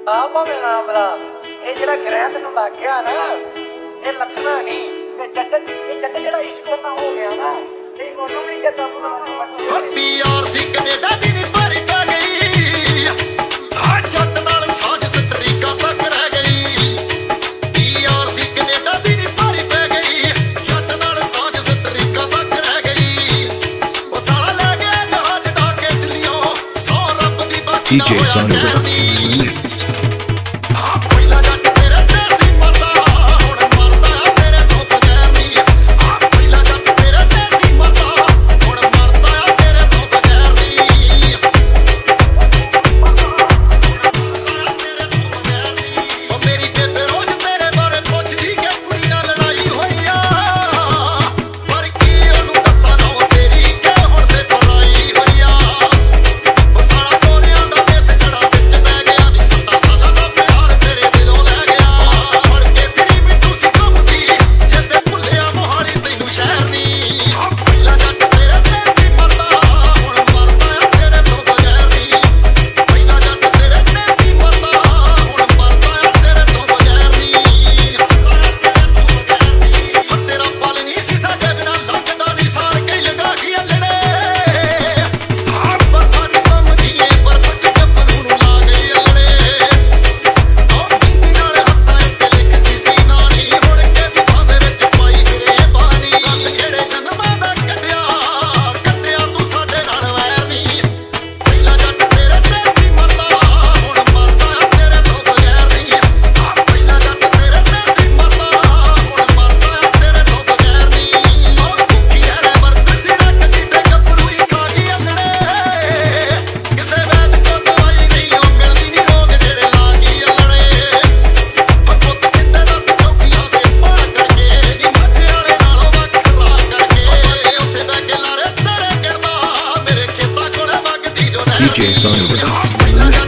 ਆ ਭਾਵੇਂ ਨਾਮ ਦਾ ਇਹ ਜਿਹੜਾ ਗ੍ਰਹਿ ਤੈਨੂੰ ਲੱਗ ਗਿਆ ਨਾ ਇਹ ਲੱਥਣਾ ਨਹੀਂ ਤੇ ਜੱਟ ਜਿਹੜਾ ਇਸ਼ਕ ਨਾ ਹੋ ਗਿਆ ਨਾ ਤੇ ਉਹਨੂੰ ਵੀ ਕਿਦਾਂ ਬੁਲਾਉਣਾ ਪੀਆਰਸੀ ਕੈਨੇਡਾ ਦੀ ਨੀ ਭਰੀ ਪੈ ਗਈ ਆ ਜੱਟ ਨਾਲ ਸਾਂਝ ਸਤਰੀਕਾ ਤੱਕ ਰਹਿ ਗਈ ਪੀਆਰਸੀ ਕੈਨੇਡਾ ਦੀ ਨੀ ਭਰੀ ਪੈ ਗਈ ਜੱਟ ਨਾਲ ਸਾਂਝ ਸਤਰੀਕਾ ਤੱਕ ਰਹਿ ਗਈ ਉਹ ਸਾਲਾ ਲੈ ਗਿਆ ਜਹਾਜ਼ ਡਾ ਕੇ ਦਿੱਲੀੋਂ ਸੌ ਰੱਬ ਦੀ ਬਾਕੀ ਨਾ ਹੋਇਆ DJ Sonny Recording.